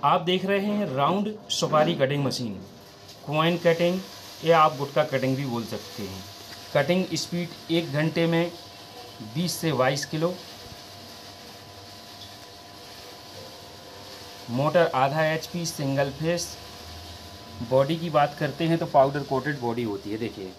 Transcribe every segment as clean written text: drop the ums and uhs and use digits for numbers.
आप देख रहे हैं राउंड सुपारी कटिंग मशीन, कॉइन कटिंग या आप गुटखा कटिंग भी बोल सकते हैं। कटिंग स्पीड 1 घंटे में 20 से 22 किलो। मोटर आधा HP सिंगल फेस। बॉडी की बात करते हैं तो पाउडर कोटेड बॉडी होती है। देखिए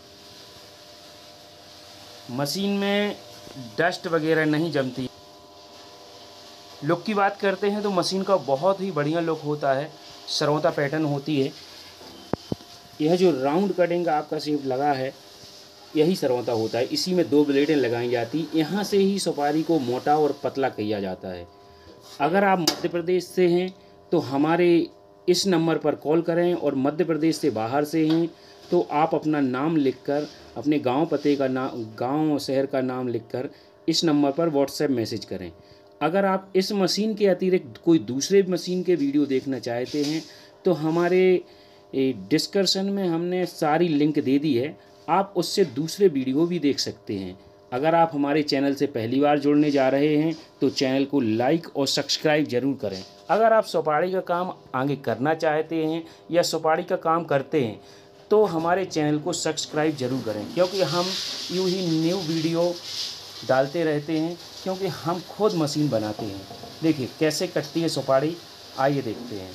मशीन में डस्ट वगैरह नहीं जमती। लुक की बात करते हैं तो मशीन का बहुत ही बढ़िया लुक होता है। सरौता पैटर्न होती है। यह जो राउंड कटिंग का आपका शेप लगा है यही सरौता होता है। इसी में 2 ब्लेडें लगाई जाती। यहाँ से ही सुपारी को मोटा और पतला किया जाता है। अगर आप मध्य प्रदेश से हैं तो हमारे इस नंबर पर कॉल करें, और मध्य प्रदेश से बाहर से हैं तो आप अपना नाम लिखकर, अपने गांव पते का नाम, गांव शहर का नाम लिखकर इस नंबर पर व्हाट्सएप मैसेज करें। अगर आप इस मशीन के अतिरिक्त कोई दूसरे मशीन के वीडियो देखना चाहते हैं तो हमारे डिस्क्रिप्शन में हमने सारी लिंक दे दी है, आप उससे दूसरे वीडियो भी देख सकते हैं। अगर आप हमारे चैनल से पहली बार जुड़ने जा रहे हैं तो चैनल को लाइक और सब्सक्राइब ज़रूर करें। अगर आप सुपारी का काम आगे करना चाहते हैं या सुपारी का काम करते हैं तो हमारे चैनल को सब्सक्राइब ज़रूर करें, क्योंकि हम यूँ ही न्यू वीडियो डालते रहते हैं, क्योंकि हम खुद मशीन बनाते हैं। देखिए कैसे कटती है सुपारी, आइए देखते हैं।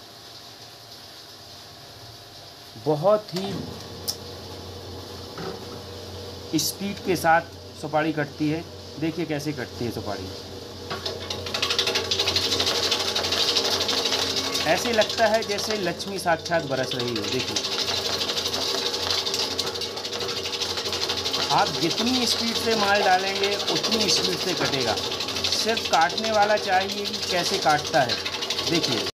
बहुत ही स्पीड के साथ सुपारी कटती है। देखिए कैसे कटती है सुपारी। ऐसे लगता है जैसे लक्ष्मी साक्षात बरस रही है। देखिए आप जितनी स्पीड से माल डालेंगे उतनी स्पीड से कटेगा। सिर्फ काटने वाला चाहिए कि कैसे काटता है। देखिए